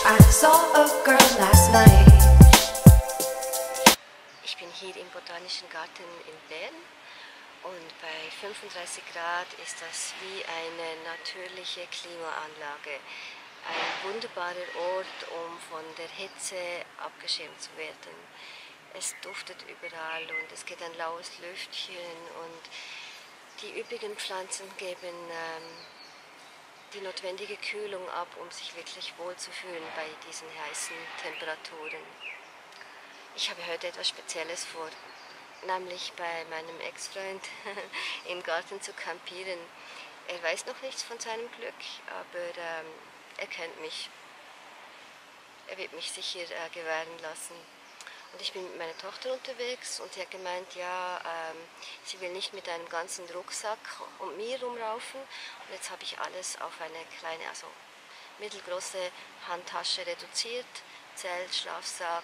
I saw a girl last night. Ich bin hier im Botanischen Garten in Bern und bei 35 Grad ist das wie eine natürliche Klimaanlage. Ein wunderbarer Ort, um von der Hitze abgeschirmt zu werden. Es duftet überall und es geht ein laues Lüftchen und die übrigen Pflanzen geben die notwendige Kühlung ab, um sich wirklich wohlzufühlen bei diesen heißen Temperaturen. Ich habe heute etwas Spezielles vor, nämlich bei meinem Ex-Freund im Garten zu campieren. Er weiß noch nichts von seinem Glück, aber er kennt mich. Er wird mich sicher gewähren lassen. Und ich bin mit meiner Tochter unterwegs und sie hat gemeint, ja, sie will nicht mit einem ganzen Rucksack um mir rumlaufen. Und jetzt habe ich alles auf eine kleine, also mittelgroße Handtasche reduziert. Zelt, Schlafsack,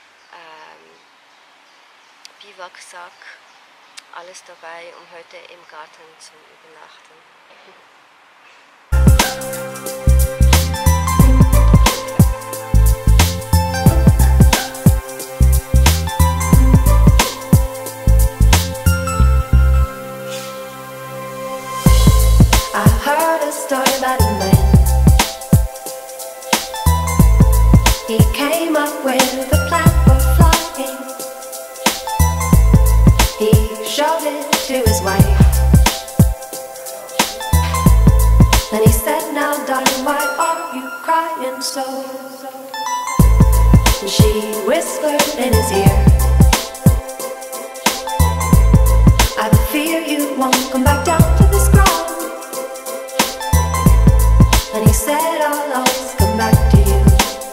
Biwaksack, alles dabei, um heute im Garten zu übernachten. I heard a story about a man. He came up with a plan for flying. He showed it to his wife. Then he said, now darling, why are you crying so? And she whispered in his ear, I fear you won't come back down to this ground. And he said, I'll always come back to you.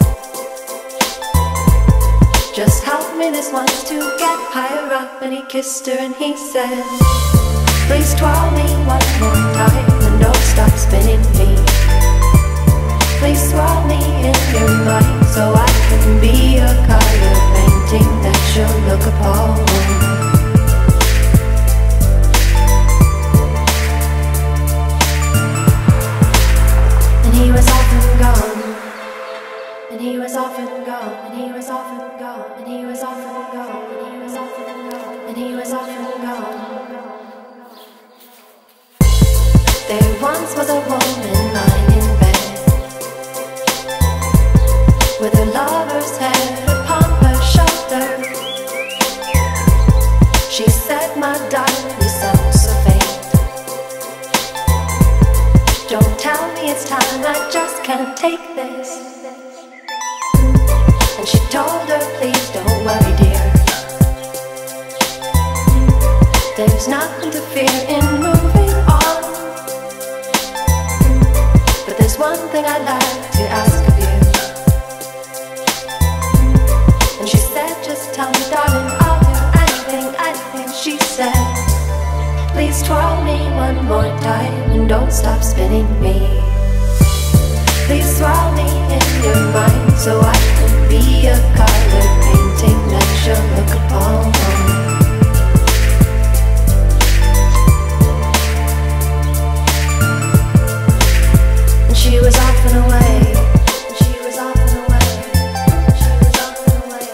Just help me this once to get higher up. And he kissed her and he said, please twirl me one more time and don't stop spinning me. Please swirl me in your mind so I can be a color painting that you'll look upon. He was off and gone, and he was off and gone, and he was off and gone, and he was off and gone, and he was off and gone, and he was off and gone. There once was a woman lying in bed, with her lover's head upon her shoulder. She said, my darling, you sound so faint. Don't tell me it's time, I just can't take this. And she told her, please don't worry, dear. There's nothing to fear in moving on. But there's one thing I'd like to ask of you. And she said, just tell me, darling, I'll do anything, anything. She said, please twirl me one more time and don't stop spinning me. Please swirl me in your mind so I can be a color painting that you'll look upon. And she was off and away. And she was off and away. And she was off and away.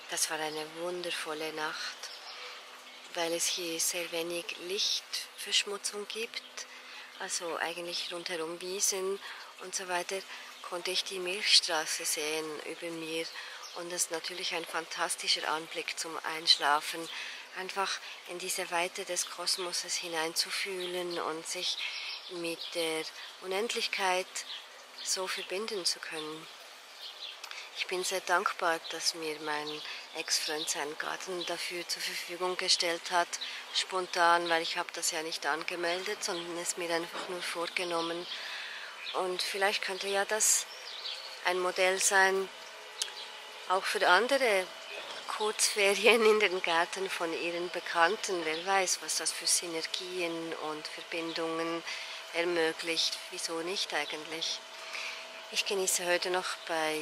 Das war eine wundervolle Nacht, weil es hier sehr wenig Lichtverschmutzung gibt, also eigentlich rundherum Wiesen und so weiter, konnte ich die Milchstraße sehen über mir und das ist natürlich ein fantastischer Anblick zum Einschlafen, einfach in diese Weite des Kosmoses hineinzufühlen und sich mit der Unendlichkeit so verbinden zu können. Ich bin sehr dankbar, dass mir mein Ex-Freund seinen Garten dafür zur Verfügung gestellt hat, spontan, weil ich habe das ja nicht angemeldet, sondern es mir einfach nur vorgenommen. Und vielleicht könnte ja das ein Modell sein, auch für andere Kurzferien in den Gärten von ihren Bekannten. Wer weiß, was das für Synergien und Verbindungen ermöglicht. Wieso nicht eigentlich? Ich genieße heute noch bei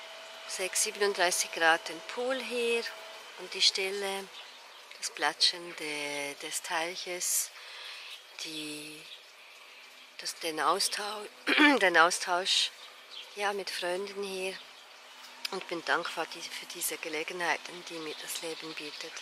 37 Grad den Pool hier und die Stille, das Plätschern des Teiches, den Austausch ja, mit Freunden hier und bin dankbar für diese Gelegenheiten, die mir das Leben bietet.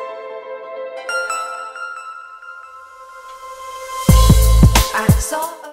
I saw